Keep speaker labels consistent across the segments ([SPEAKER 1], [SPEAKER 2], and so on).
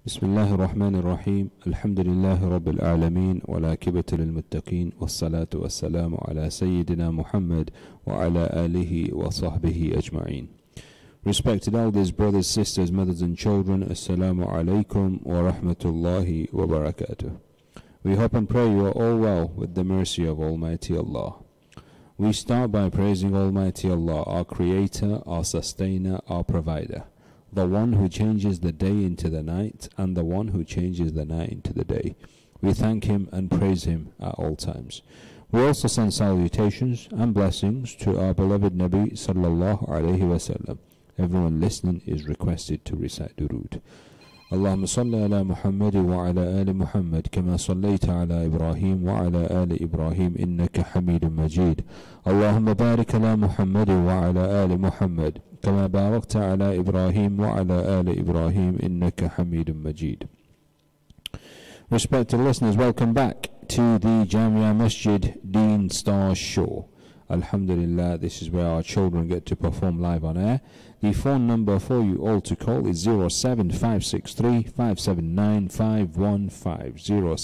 [SPEAKER 1] بسم الله الرحمن الرحيم الحمد لله رب العالمين والعاقبة للمتقين والصلاة والسلام على سيدنا Muhammad وعلى آله وصحبه أجمعين. Respected elders, brothers, sisters, mothers and children, Assalamu alaikum wa rahmatullahi wa barakatuh. We hope and pray you are all well with the mercy of Almighty Allah. We start by praising Almighty Allah, our Creator, our Sustainer, our Provider, the one who changes the day into the night and the one who changes the night into the day. We thank Him and praise Him at all times. We also send salutations and blessings to our beloved Nabi sallallahu alayhi wasallam. Everyone listening is requested to recite Durud. اللهم صل على محمد وعلى آل محمد كما صليت على إبراهيم وعلى آل إبراهيم إنك حميد مجيد. اللهم بارك على محمد وعلى آل محمد كما باركت على إبراهيم وعلى آل إبراهيم إنك حميد مجيد. Respected listeners, welcome back to the Jaame Masjid Deen Stars show. Alhamdulillah, this is where our children get to perform live on air. The phone number for you all to call is 07563 579 515.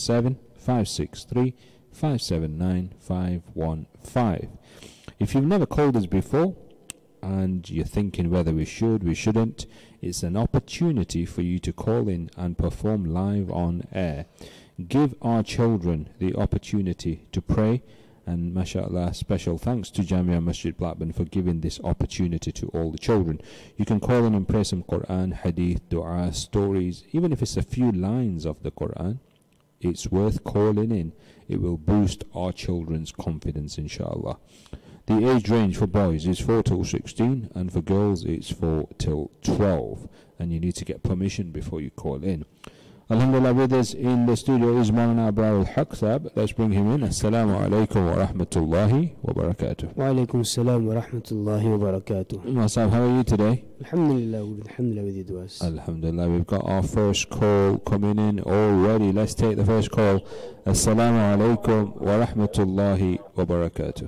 [SPEAKER 1] 07563 579 515. If you've never called us before and you're thinking whether we should, we shouldn't, it's an opportunity for you to call in and perform live on air. Give our children the opportunity to pray. And mashallah, special thanks to Jaame Masjid Blackburn for giving this opportunity to all the children. You can call in and pray some Quran, hadith, dua, stories, even if it's a few lines of the Quran. It's worth calling in. It will boost our children's confidence, inshallah. The age range for boys is 4 till 16 and for girls it's 4 till 12. And you need to get permission before you call in. Alhamdulillah, with us in the studio is Abrarul Haq. Let's bring him in. Assalamu alaikum wa rahmatullahi wa barakatuh.
[SPEAKER 2] Wa alaikum assalam wa rahmatullahi wa barakatuh.
[SPEAKER 1] Saheb, how are you today?
[SPEAKER 2] Alhamdulillah, with your duas.
[SPEAKER 1] Alhamdulillah, we've got our first call coming in already. Let's take the first call. Assalamu alaikum wa rahmatullahi wa barakatuh.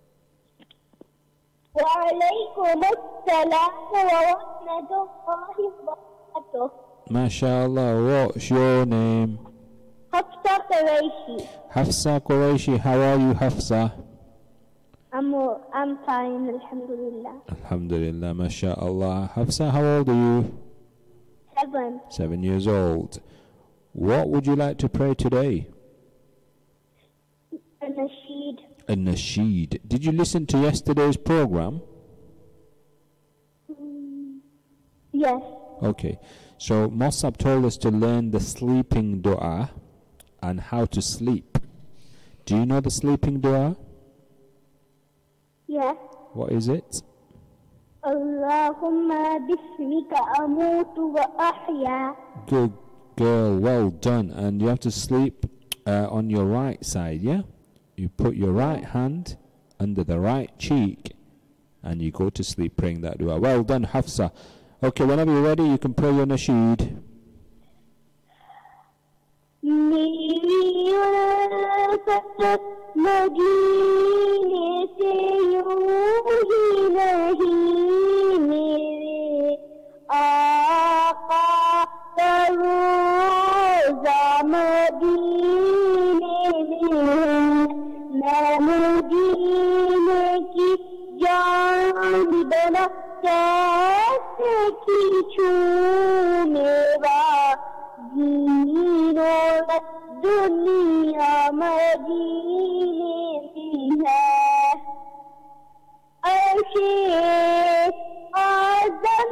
[SPEAKER 3] Wa alaikum assalam wa rahmatullahi wa barakatuh.
[SPEAKER 1] MashaAllah, what's your name?
[SPEAKER 3] Hafsa Qureshi.
[SPEAKER 1] Hafsa Qureshi, how are you, Hafsa?
[SPEAKER 3] I'm fine, alhamdulillah.
[SPEAKER 1] Alhamdulillah, MashaAllah. Hafsa, how old are you?
[SPEAKER 3] 7.
[SPEAKER 1] 7 years old. What would you like to pray today?
[SPEAKER 3] A nasheed.
[SPEAKER 1] A nasheed. Did you listen to yesterday's program?
[SPEAKER 3] Yes.
[SPEAKER 1] Okay. So Mossab told us to learn the sleeping dua and how to sleep. Do you know the sleeping dua?
[SPEAKER 3] Yes.
[SPEAKER 1] What is it?
[SPEAKER 3] Allahumma bismika amutu wa ahya.
[SPEAKER 1] Good girl, well done. And you have to sleep on your right side, yeah? You put your right hand under the right cheek and you go to sleep praying that dua. Well done, Hafsa. Okay, whenever you're ready, you can pray your nasheed.
[SPEAKER 3] कैसे खींचू मेरा जीनो दुनिया मदीने है अर्शे आज़म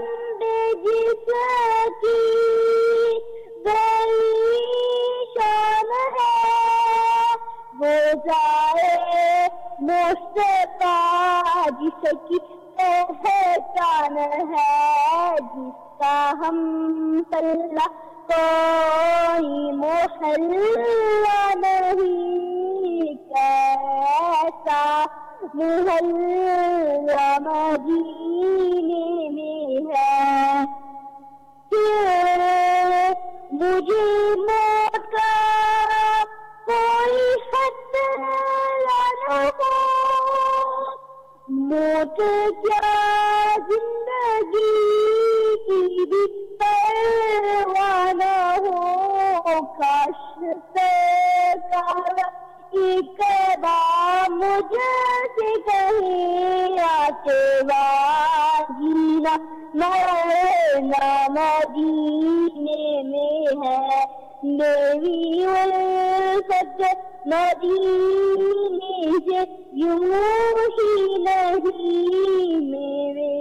[SPEAKER 3] जिसकी बड़ी शान है वो जाए मुस्तफा जिसकी पहचान है जिसका हम पल्ला कोई मोहल्ला नहीं कैसा मोहल्ला मदीने में है मुझे मौत का कोई खतरा न हो मौत क्या जिंदगी की भी परवाह न हो काश सरकार एक बार मुझसे कहे आके जीना मरना मदीने में है मेरी उल्फत मदीने से यूं ही नहीं मेरे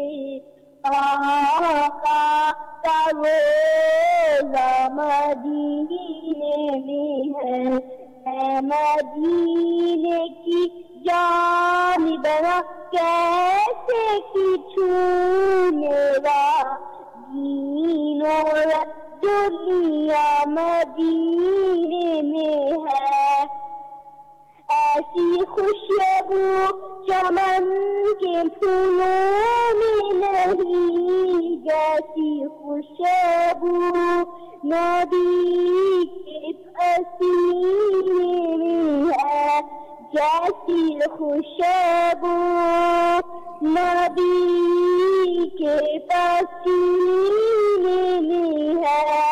[SPEAKER 3] आका का रोज़ा मदीने में है मदीने की जान बना कैसे कि छूनेगा दीन और दुनिया मदीने में है ऐसी खुशबू चमन के फूलों में नहीं जैसी खुशबू नदी के पसीने में है जैसी खुशबू नदी के पसीने में है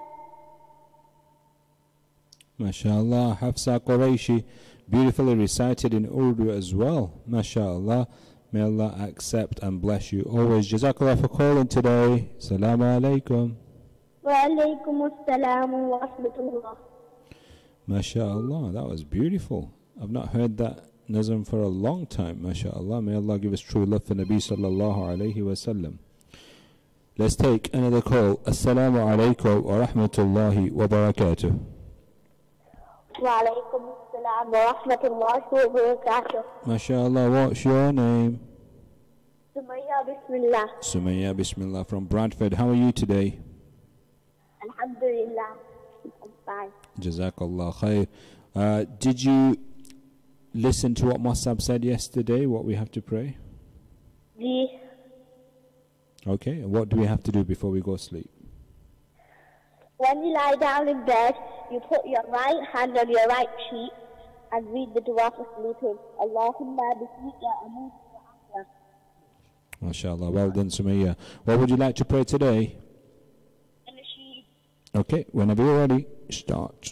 [SPEAKER 1] MashaAllah, Hafsa Quraishi, beautifully recited in Urdu as well. MashaAllah. May Allah accept and bless you always. Jazakallah for calling today. Assalamu alaikum.
[SPEAKER 3] Wa alaikum assalam wa rahmatullah.
[SPEAKER 1] MashaAllah, that was beautiful. I've not heard that nazm for a long time. MashaAllah. May Allah give us true love for Nabi sallallahu alayhi wa sallam. Let's take another call. Assalamu alaikum wa rahmatullahi wa barakatuh.
[SPEAKER 3] Wa alaikum assalam wa rahmatullahi wa barakatuh.
[SPEAKER 1] MashaAllah, what's your name?
[SPEAKER 3] Sumaya Bismillah.
[SPEAKER 1] Sumaya Bismillah from Bradford. How are you today?
[SPEAKER 3] Alhamdulillah. I'm fine.
[SPEAKER 1] Jazakallah khair. Did you listen to what Masab said yesterday, what we have to pray?
[SPEAKER 3] Yes.
[SPEAKER 1] Okay, and what do we have to do before we go to sleep?
[SPEAKER 3] When you lie down in bed, you put your right hand on your right cheek and read the dua for sleeping. Allahumma bismika amutu wa ahya.
[SPEAKER 1] MashaAllah, well done Sumaya. What would you like to pray today? Okay, whenever you're ready, start.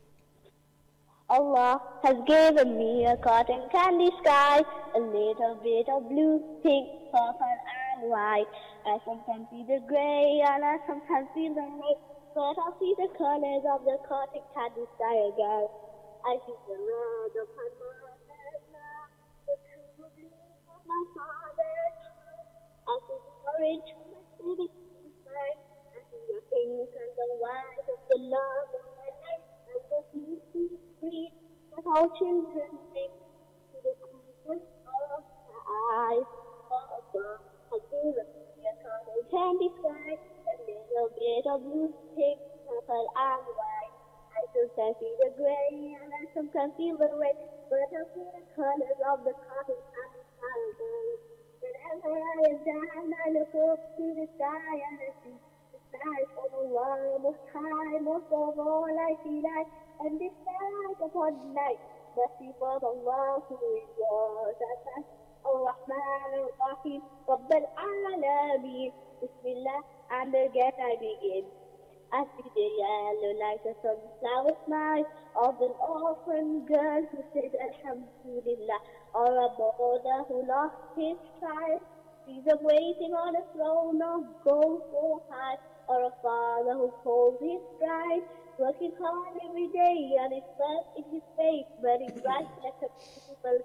[SPEAKER 3] Allah has given me a cotton candy sky, a little bit of blue, pink, purple and white. I sometimes see the grey and I sometimes see the red, but I see the colors of the cotton candy sky again. I see the red upon my head now, the true blue of my father's heart. I see the orange from my city sky. I see the pink and the white of the love of my life, and the blue green that our children sing to the coolest of my eyes. Allah has given me a cotton candy sky, a little bit of blue, pink, purple and white. I sometimes see the grey and I sometimes feel the red, but I see the colors of the cotton candy sky again. Whenever I am down, I look up to the sky and I see the stars of Allah most high. Most of all, I see light and the stars upon the night. Mercy for Allah who is yours and Ar-Rahman Ar-Rahim, Rabbal Alameen. Bismillah, and again I begin. I see the yellow light of sunflower smile of an orphan girl who said Alhamdulillah, or a boy who lost his child. See them waiting on a throne of gold so high, or a father who calls his bride, working hard every day and it's sweat in his face, burning bright like a beautiful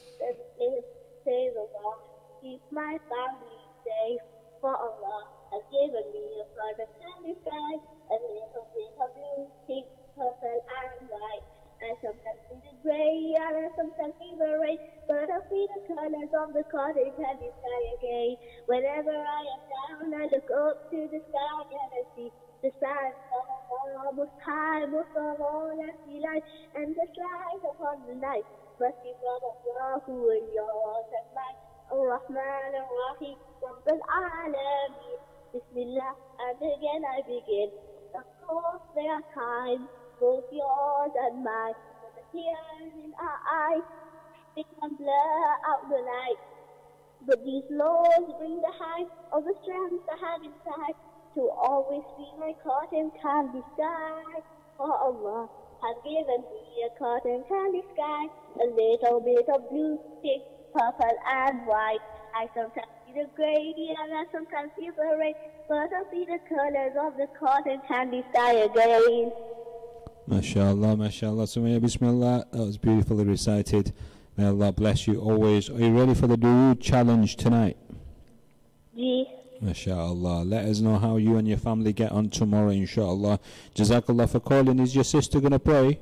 [SPEAKER 3] says Allah, keep my family safe, for Allah has given me a cotton candy sky, a little bit of blue, pink, purple and white. I sometimes see the grey and I sometimes see the red, but I see the colors of the cotton candy sky again. Whenever I am down, I look up to the sky and I see the stars of Allah most high. Most of all, I see light and the light upon the night. Mercy from Allah who is yours and mine. Ar-Rahman Ar-Rahim, Rabbal Alameen. Bismillah, and again I begin. Of course there are times, both yours and mine, with the tears in our eyes, they can blur out the light. But these laws bring the height of the strength I have inside, to always be my cotton candy sky. for Allah has given me a cotton candy sky, a little bit of blue, pink, purple and white. I sometimes see the gray and I sometimes see the red, but I see the colors of the cotton candy sky again.
[SPEAKER 1] MashaAllah, MashaAllah. Sumaya, Bismillah. That was beautifully recited. May Allah bless you always. Are you ready for the Durud challenge tonight?
[SPEAKER 3] Ji.
[SPEAKER 1] MashaAllah. Let us know how you and your family get on tomorrow, inshaAllah. Jazakallah for calling. Is your sister going to pray?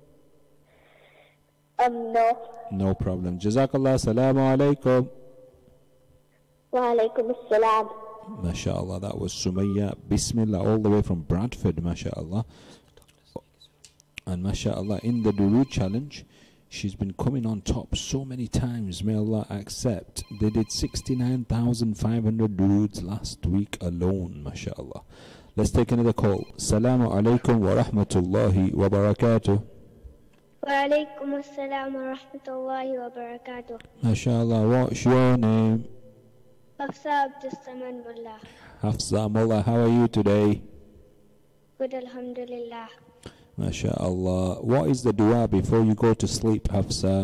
[SPEAKER 3] No.
[SPEAKER 1] No problem. Jazakallah. Assalamu alaikum.
[SPEAKER 3] Wa alaikum assalam.
[SPEAKER 1] MashaAllah. That was Sumaya, Bismillah, all the way from Bradford, MashaAllah. And MashaAllah, in the Durud challenge, she's been coming on top so many times. May Allah accept. They did 69,500 Duruds last week alone, MashaAllah. Let's take another call. Assalamu alaikum wa rahmatullahi wa barakatuh.
[SPEAKER 4] Wa alaikum assalam wa rahmatullahi wa barakatuh.
[SPEAKER 1] MashaAllah, what's your name?
[SPEAKER 4] Hafsa Abdussamad Mulla.
[SPEAKER 1] Hafsa Mulla, how are you today?
[SPEAKER 4] Good, alhamdulillah.
[SPEAKER 1] MashaAllah. What is the dua before you go to sleep, Hafsa?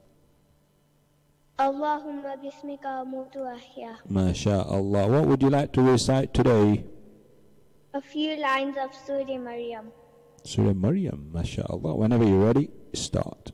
[SPEAKER 4] Allahumma bismika amutu ahya.
[SPEAKER 1] MashaAllah. What would you like to recite today?
[SPEAKER 4] A few lines of Surah Maryam.
[SPEAKER 1] Surah Maryam, MashaAllah. Whenever you're ready, start.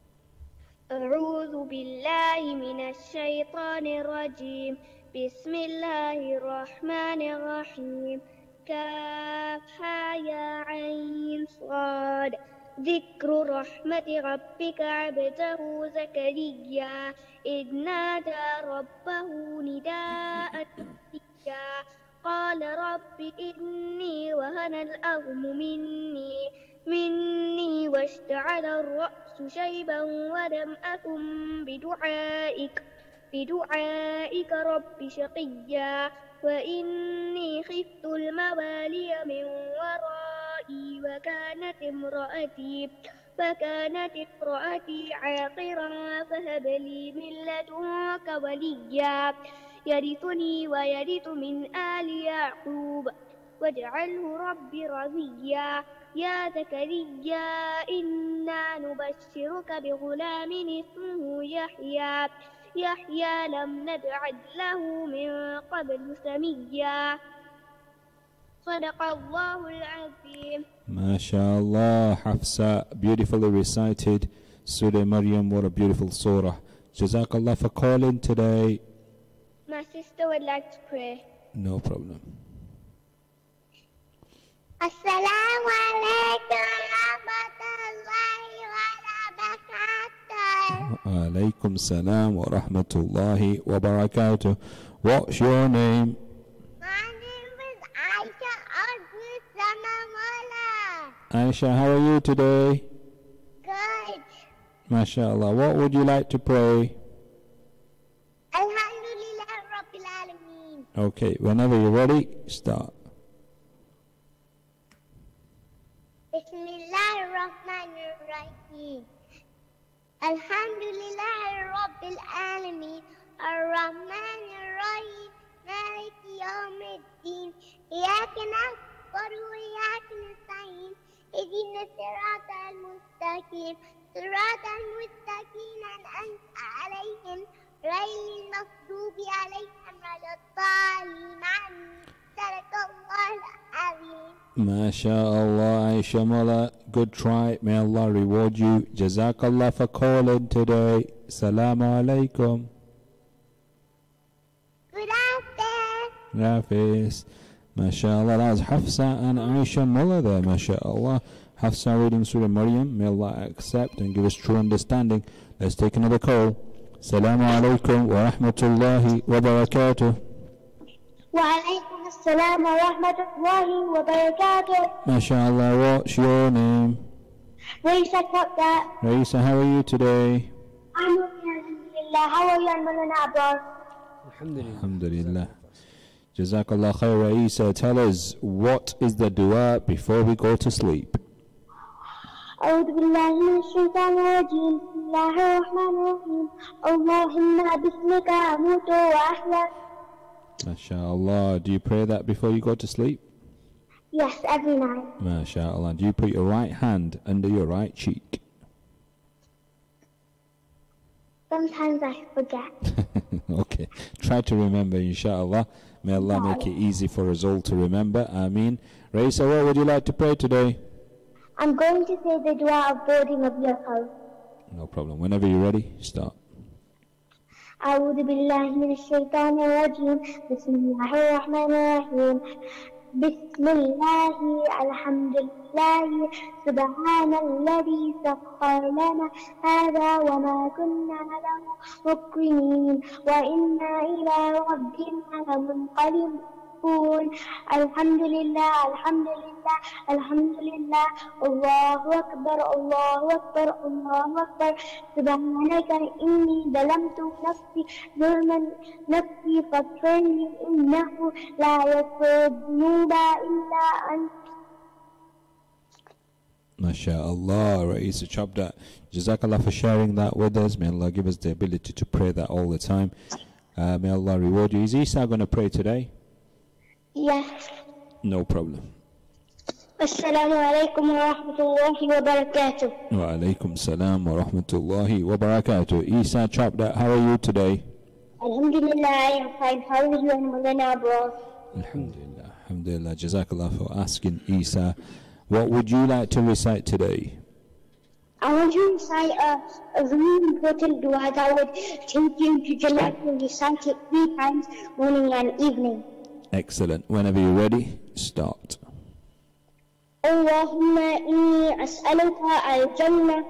[SPEAKER 4] أعوذ بالله من الشيطان الرجيم بسم الله الرحمن الرحيم كافها يا عين صاد ذكر رحمة ربك عبده زكريا إذ نادى ربه نداء خفيا قال رب إني وهن العظم مني واشتعل الرأس شيبا ولم أكن بدعائك رب شقيا وإني خفت الموالي من ورائي وكانت امرأتي عاقرا فهب لي من لدنك وليا يرثني ويرث من آل يعقوب واجعله ربي رضيا يا زكريا إنا نبشرك بغلام اسمه يحيى لم نجعل له من قبل سميا صدق الله العظيم.
[SPEAKER 1] MashaAllah, Hafsa, beautifully recited Surah Maryam. What a beautiful surah. Jazakallah for calling today.
[SPEAKER 4] My sister would like to pray.
[SPEAKER 1] No problem.
[SPEAKER 4] Assalamu alaikum warahmatullahi wabarakatuh.
[SPEAKER 1] Alaikum salam wa rahmatullahi wa barakatuh. What's your name?
[SPEAKER 4] My name is Aisha Abdussamad.
[SPEAKER 1] Aisha, how are you today?
[SPEAKER 4] Good.
[SPEAKER 1] MashaAllah. What would you like to pray?
[SPEAKER 4] Alhamdulillah Rabbil Alameen.
[SPEAKER 1] Okay, whenever you're ready, start.
[SPEAKER 4] Bismillahirrahmanirrahim. Alhamdulillah Rabbil Alameen. Ar-Rahmanir-Rahim. Maliki Yawmiddin. Iyaka na'budu wa iyaka nasta'in. Ihdina siratal mustaqim. Siratal mustaqim an'amta alayhim. Ghayril maghdubi alayhim waladdallin. Sadaqallahul azim.
[SPEAKER 1] MashaAllah, Aisha Mulla, good try. May Allah reward you. Jazakallah for calling today. Assalamu alaikum.
[SPEAKER 4] Good afternoon.
[SPEAKER 1] Hafiz. MashaAllah, that was Hafsa and Aisha Mulla there. MashaAllah. Hafsa reading Surah Maryam. May Allah accept and give us true understanding. Let's take another call. Assalamu alaikum wa rahmatullahi wa barakatuh.
[SPEAKER 4] وعليكم السلام ورحمة الله وبركاته.
[SPEAKER 1] MashaAllah, what's your name?
[SPEAKER 4] Raisa Kapta.
[SPEAKER 1] Raisa, how are you today?
[SPEAKER 4] I'm okay, alhamdulillah. How are you, Mulla Abrar?
[SPEAKER 2] Alhamdulillah.
[SPEAKER 1] Alhamdulillah. Jazakallah khair, Raisa. Tell us, what is the dua before we go to sleep?
[SPEAKER 4] أعوذ بالله من الشيطان الرجيم. بسم الله الرحمن الرحيم. اللهم باسمك أموت وأحيا.
[SPEAKER 1] MashaAllah. Do you pray that before you go to sleep?
[SPEAKER 4] Yes, every night.
[SPEAKER 1] MashaAllah. Do you put your right hand under your right cheek?
[SPEAKER 4] Sometimes I forget.
[SPEAKER 1] Okay. Try to remember, inshallah. May Allah make it easy for us all to remember. Ameen. Raisa, what would you like to pray today?
[SPEAKER 4] I'm going to say the dua of boarding of your house.
[SPEAKER 1] No problem. Whenever you're ready, start.
[SPEAKER 4] أعوذ بالله من الشيطان الرجيم بسم الله الرحمن الرحيم بسم الله الحمد لله سبحان الذي سخر لنا هذا وما كنا له مقرنين وإنا إلى ربنا لمنقلبون الحمد لله الحمد لله الحمد لله الله أكبر الله أكبر الله أكبر سبحانك إني ظلمت نفسي ظلما نفسي فاغفرني إنه لا يغفر الذنوب إلا أنت.
[SPEAKER 1] MashaAllah, Raisa Chabda. Jazakallah for sharing that with us. May Allah give us the ability to pray that all the time. May Allah reward you. Is Isa going to pray today?
[SPEAKER 4] Yes.
[SPEAKER 1] No problem.
[SPEAKER 4] Assalamu alaikum wa rahmatullahi wa barakatuh.
[SPEAKER 1] Wa alaikum salam wa rahmatullahi wa barakatuh. Isa Chabda, how are you today?
[SPEAKER 4] Alhamdulillah, I am fine. How are you and Mulla, bro?
[SPEAKER 1] Alhamdulillah. Alhamdulillah. Jazakallah for asking, Isa. What would you like to recite today?
[SPEAKER 4] I want to recite a really important dua that would take you to Jannah to recite it 3 times, morning and evening.
[SPEAKER 1] Excellent. Whenever you're ready, start.
[SPEAKER 4] اللهم إني أسألك الجنة.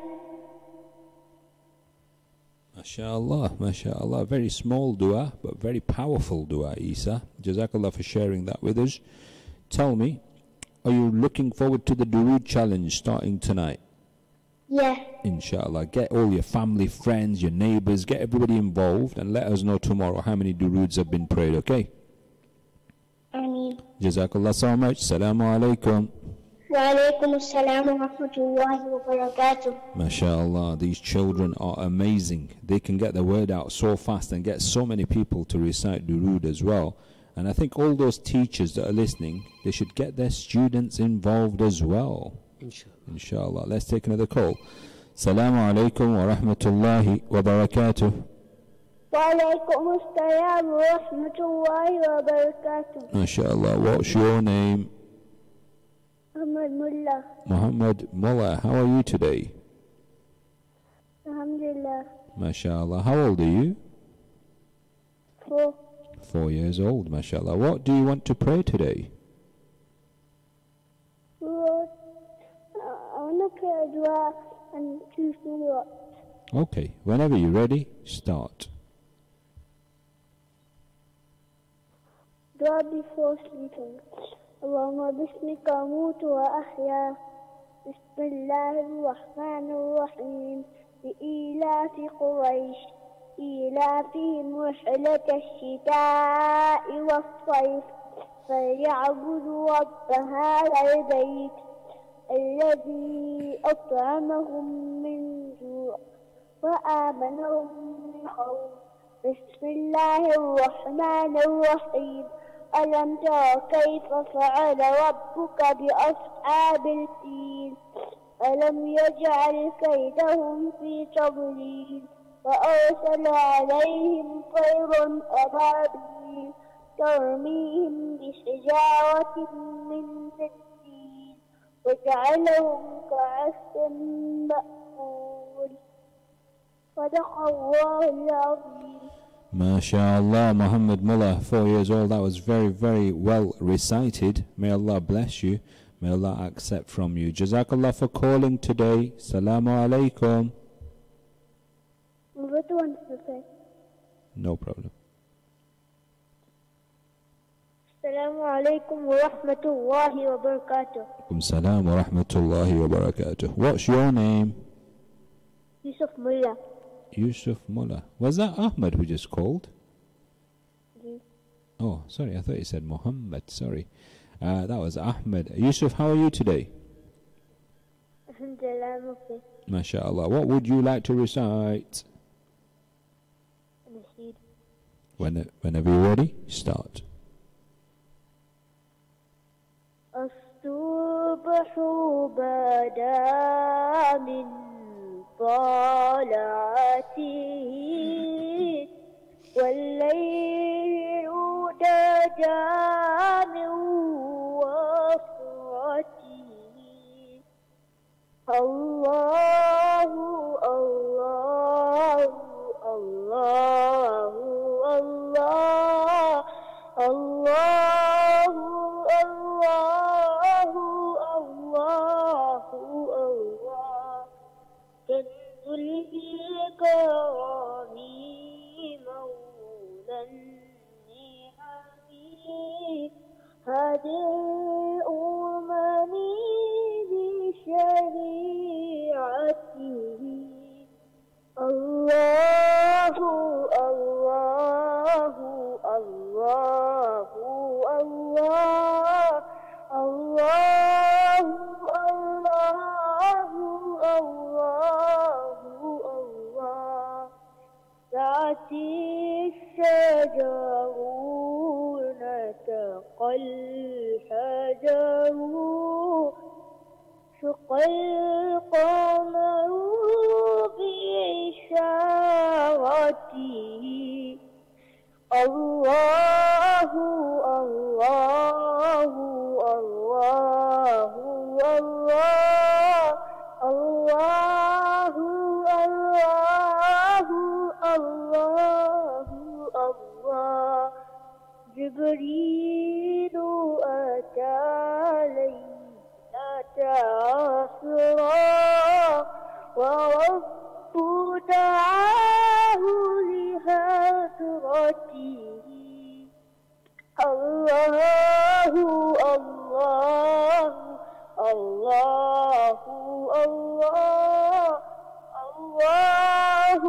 [SPEAKER 1] MashaAllah, MashaAllah. Very small dua, but very powerful dua, Isa. Jazakallah for sharing that with us. Tell me, are you looking forward to the Durud challenge starting tonight?
[SPEAKER 4] Yeah.
[SPEAKER 1] Inshallah. Get all your family, friends, your neighbors, get everybody involved and let us know tomorrow how many Duruds have been prayed, okay?
[SPEAKER 4] Ameen.
[SPEAKER 1] Jazakallah so much. Assalamu alaikum.
[SPEAKER 4] Wa alaikum assalam wa rahmatullahi wa barakatuh.
[SPEAKER 1] MashaAllah, these children are amazing. They can get the word out so fast and get so many people to recite Durud as well. And I think all those teachers that are listening, they should get their students involved as well. Inshallah. Let's take another call. Assalamu alaikum wa rahmatullahi wa barakatuh.
[SPEAKER 3] Wa alaikum assalam wa rahmatullahi wa barakatuh.
[SPEAKER 1] MashaAllah. What's your name?
[SPEAKER 3] Mulla.
[SPEAKER 1] Muhammad Mulla. How are you today?
[SPEAKER 3] Alhamdulillah.
[SPEAKER 1] MashaAllah. How old are you?
[SPEAKER 3] 4.
[SPEAKER 1] 4 years old, MashaAllah. What do you want to pray today?
[SPEAKER 3] I want to pray a dua and 2 surahs.
[SPEAKER 1] Okay, whenever you're ready, start.
[SPEAKER 3] Dua before sleeping. Allahumma bismika amutu wa ahya. Bismillahirrahmanirrahim. لإيلاف قريش إيلافهم رحلة الشتاء والصيف فليعبدوا رب هذا البيت الذي أطعمهم من جوع وآمنهم من خوف. بسم الله الرحمن الرحيم. ألم تر كيف فعل ربك بأصحاب الفيل ألم يجعل كيدهم في تضليل وأرسل عليهم طيرا أبابيل ترميهم بحجارة من سجيل وجعلهم كعصف مأكول. صدق الله العظيم.
[SPEAKER 1] MashaAllah, Muhammad Mulla, 4 years old. That was very, very well recited. May Allah bless you. May Allah accept from you. Jazakallah for calling today. Salamu alaikum.
[SPEAKER 3] What do you want to say?
[SPEAKER 1] No problem.
[SPEAKER 3] Assalamu alaikum wa rahmatullahi wa barakatuh.
[SPEAKER 1] Alaikum salam wa rahmatullahi wa barakatuh. What's your name?
[SPEAKER 3] Yusuf Mulla.
[SPEAKER 1] Yusuf Mulla. Was that Ahmed who just called?
[SPEAKER 3] Yes.
[SPEAKER 1] Oh, sorry. I thought you said Muhammad. Sorry. That was Ahmed. Yusuf, how are you today?
[SPEAKER 3] Alhamdulillah, I'm okay.
[SPEAKER 1] MashaAllah. What would you like to recite?
[SPEAKER 3] Masjid.
[SPEAKER 1] Whenever you're ready, start.
[SPEAKER 3] الصبح بدا من طلعته والليل دجى من وفرته الله الله الله الله الله الله الله الله كنز الكرام مولى النعم هادي الأمم بشريعته الله الله الله الله الله الله الله الله تأتي الشجر نتقى الحجر شق القمر بإشارته الله الله الله الله الله الله الله الله جبريل أتى ليلة عصرا ورب دعاه لهجرته الله الله الله الله الله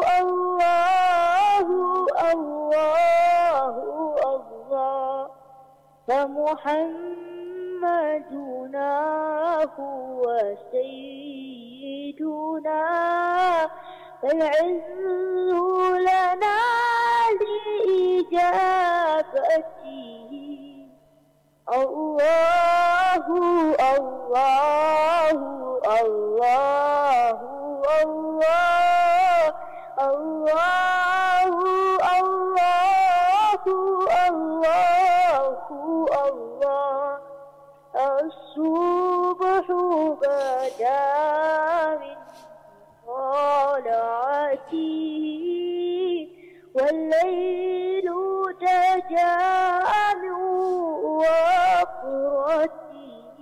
[SPEAKER 3] الله الله الله فمحمدنا هو سيدنا فالعز لنا لإجابته الله الله الله الله الله الله الله الله الصبح بدا من طلعته والليل دجى من وفرته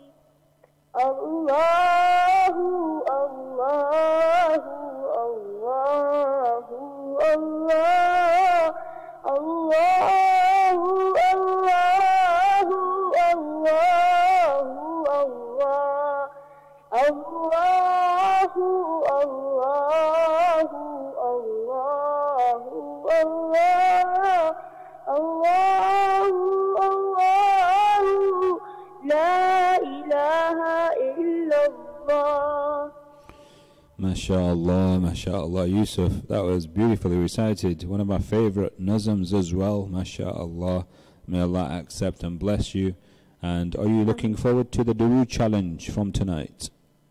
[SPEAKER 3] الله الله الله الله الله الله الله الله الله الله الله الله الله لا إله إلا الله.
[SPEAKER 1] MashaAllah, MashaAllah, Yusuf, that was beautifully recited. One of my favorite nazms as well, MashaAllah. May Allah accept and bless you. And are you looking forward to the Durud challenge from tonight?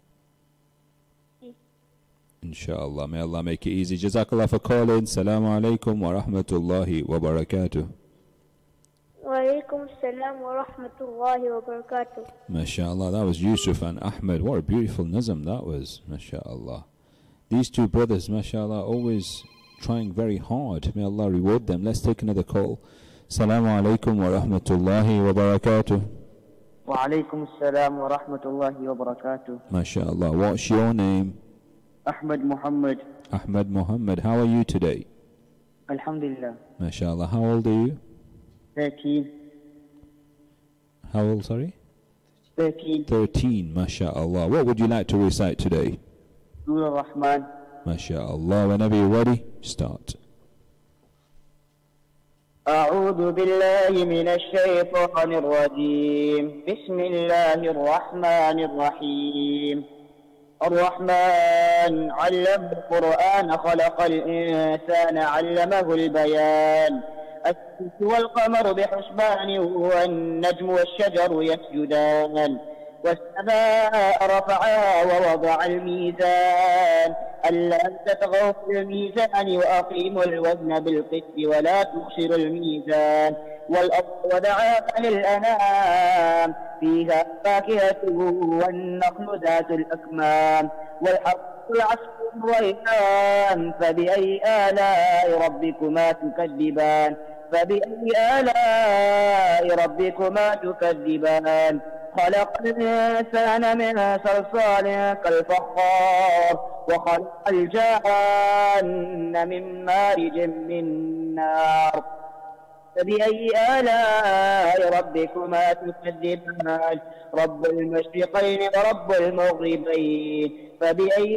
[SPEAKER 1] Inshallah, may Allah make it easy. Jazakallah for calling. Salaamu Alaikum wa rahmatullahi wa barakatuh.
[SPEAKER 3] Wa alaikum salam wa rahmatullahi wa barakatuh.
[SPEAKER 1] MashaAllah, that was Yusuf and Ahmed. What a beautiful nazm that was, MashaAllah. These two brothers, MashaAllah, always trying very hard. May Allah reward them. Let's take another call. Salaamu Alaikum wa rahmatullahi wa barakatuh.
[SPEAKER 5] Wa alaikum salam wa rahmatullahi wa barakatuh.
[SPEAKER 1] MashaAllah, what's your name?
[SPEAKER 5] Ahmed Muhammad.
[SPEAKER 1] Ahmed Muhammad, how are you today?
[SPEAKER 5] Alhamdulillah.
[SPEAKER 1] MashaAllah, how old are you?
[SPEAKER 5] 13.
[SPEAKER 1] How old, sorry?
[SPEAKER 5] 13.
[SPEAKER 1] 13, MashaAllah. What would you like to recite today?
[SPEAKER 5] Surah Rahman.
[SPEAKER 1] MashaAllah, whenever you're ready, start.
[SPEAKER 5] أعوذ بالله من الشيطان الرجيم بسم الله الرحمن الرحيم الرحمن علم القرآن خلق الإنسان علمه البيان الشمس والقمر بحسبان والنجم والشجر يسجدان والسماء رفعها ووضع الميزان ألا تطغوا في الميزان وأقيموا الوزن بالقسط ولا تخسروا الميزان والأرض وضعها للأنام فيها فاكهة والنخل ذات الأكمام والحب العصف والريحان فبأي آلاء ربكما تكذبان فبأي آلاء ربكما تكذبان خلق الإنسان من صلصال كالفخار وخلق الجان من مارج من نار فبأي آلاء ربكما تكذبان رب المشرقين ورب المغربين فبأي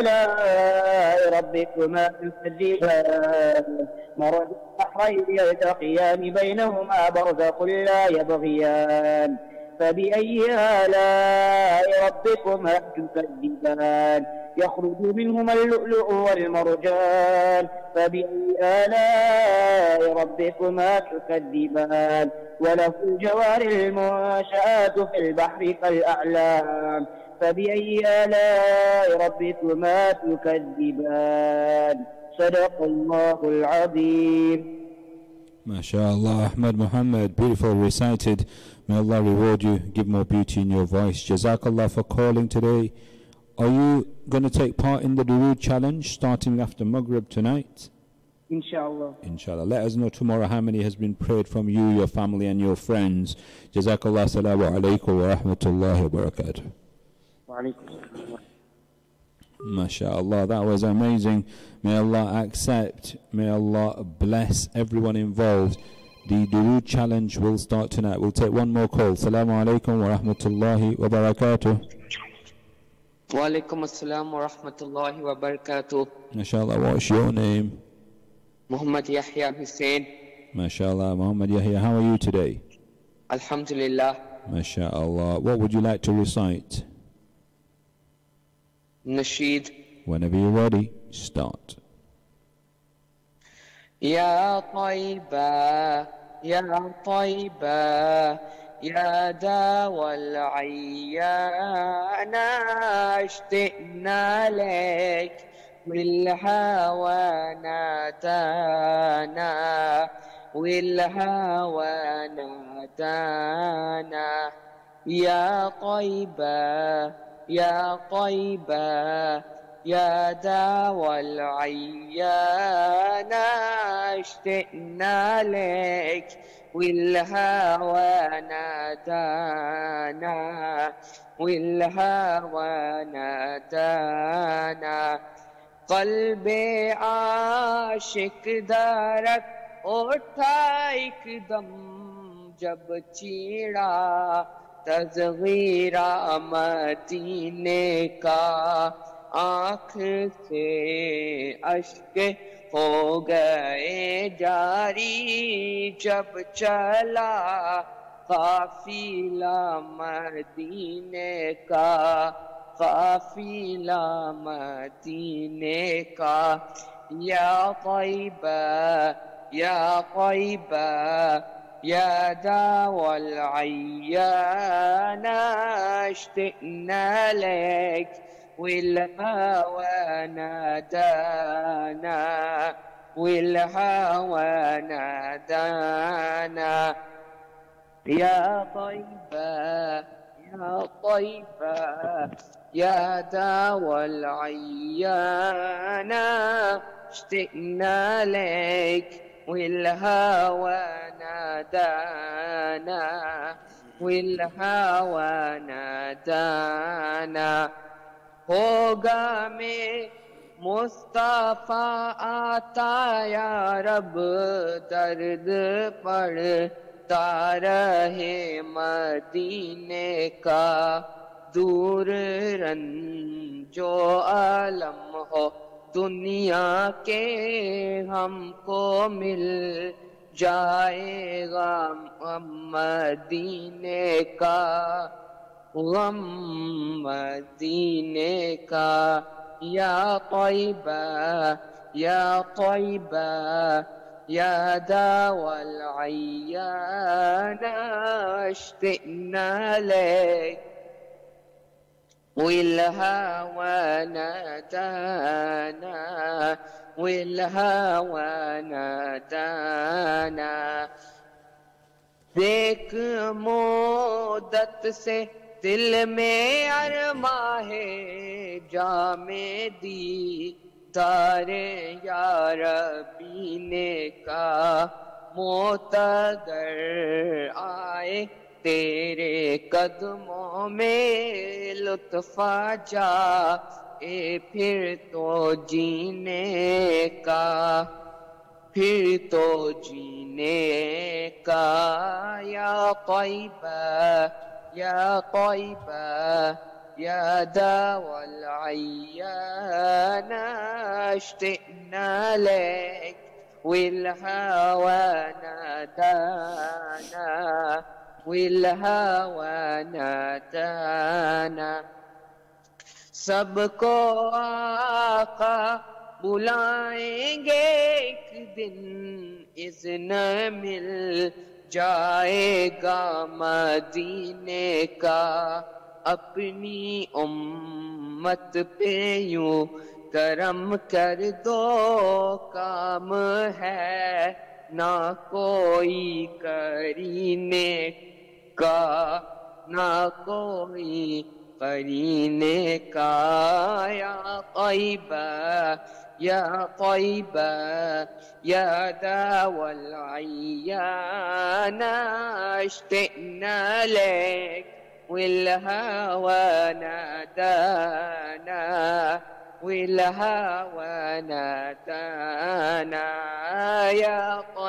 [SPEAKER 5] آلاء ربكما تكذبان مرج البحرين يلتقيان بينهما برزخ لا يبغيان فبأي آلاء ربكما تكذبان يخرج منهما اللؤلؤ والمرجان فبأي آلاء ربكما تكذبان وله الجوار المنشآت في البحر كالأعلام فبأي آلاء ربكما تكذبان صدق الله العظيم.
[SPEAKER 1] MashaAllah, Ahmad Muhammad, beautiful recited. May Allah reward you, give more beauty in your voice. Jazakallah for calling today. Are you going to take part in the Durud challenge starting after Maghrib tonight?
[SPEAKER 5] Inshallah.
[SPEAKER 1] Inshallah. Let us know tomorrow how many has been prayed from you, your family and your friends. Jazakallah. Assalamu alaikum wa rahmatullahi wa barakatuh.
[SPEAKER 5] Wa alaikum assalam.
[SPEAKER 1] MashaAllah, that was amazing. May Allah accept, may Allah bless everyone involved. The Durud challenge will start tonight. We'll take one more call. Assalamu alaikum wa rahmatullahi wa barakatuh.
[SPEAKER 6] Wa alaikum assalam wa rahmatullahi wa barakatuh.
[SPEAKER 1] MashaAllah, what's your name?
[SPEAKER 6] Muhammad Yahya Hussein.
[SPEAKER 1] MashaAllah, Muhammad Yahya, how are you today?
[SPEAKER 6] Alhamdulillah.
[SPEAKER 1] MashaAllah, what would you like to recite?
[SPEAKER 6] Nasheed.
[SPEAKER 1] Whenever you're ready, start.
[SPEAKER 6] Ya Tayba, Ya Tayba, Ya Dawal Ayyana, اشتقنا لك والهوى نادانا والهوى نادانا يا طيبة يا طيبة يا داوى العيان اشتقنا لك والهوى نادانا والهوى نادانا قلبي عاشق دارك उठा एकदम जब चीड़ा तज़गीरा मदीने का आँख से अश्क हो गए जारी जब चला काफिला मदीने का काफिला मदीने का या तैयबा يا طيبة يا داوى العيان اشتقنا لك والهوى نادانا والهوى نادانا يا طيبة يا طيبة يا داوى العيان اشتقنا لك والهوى نادانا والهوى نادانا होगा में मुस्तफा आता या रब दर्द पड़ता रहे मदीने का दूर रंजो आलम हो दुनिया के हमको मिल जाएगा मदीने का गम मदीने का या तैयबा يا داوى العيان اشتقنا لك والهوى نادانا والهوى نادانا देख मोदत से दिल में अरमा है जामे दीदारे या रबी ने का मोतगर आए तेरे कदमों में लुत्फा जा फिर तो जीने का फिर तो जीने का या तैयबा या दावल अय्यान अश्तिना लक والهوى نادانا والهوى نادانا सबको आका बुलाएंगे एक दिन इज़्न मिल जाएगा मदीने का अपनी उम्मत पे यूं करम कर दो काम है ना कोई करीने का ना कोई करीने का या तैयबा या दावल Ayyan अश्तिना luck والهوى نادانا والهوى نادانا يا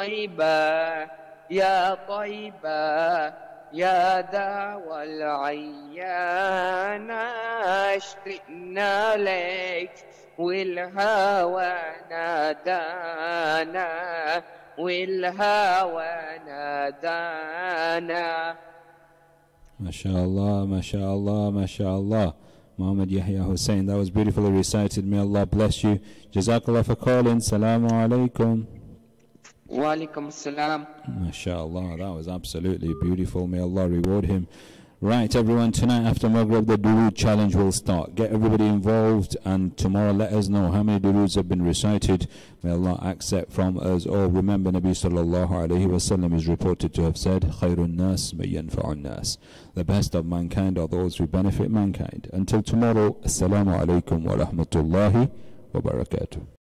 [SPEAKER 6] طيبة يا داوى العيان اشتقنا لك والهوى نادانا والهوى نادانا
[SPEAKER 1] MashaAllah, MashaAllah, MashaAllah. Muhammad Yahya Hussein, that was beautifully recited. May Allah bless you. Jazakallah for calling. Salamu alaikum.
[SPEAKER 6] Wa alaikum assalam.
[SPEAKER 1] MashaAllah, that was absolutely beautiful. May Allah reward him. Right, everyone, tonight after Maghrib, the Durud challenge will start. Get everybody involved, and tomorrow let us know how many Duruds have been recited. May Allah accept from us all. Remember, Nabi sallallahu alayhi wa sallam is reported to have said, Khairun nas man yanfa'un nas. The best of mankind are those who benefit mankind. Until tomorrow, Assalamu alaikum wa rahmatullahi wa barakatuh.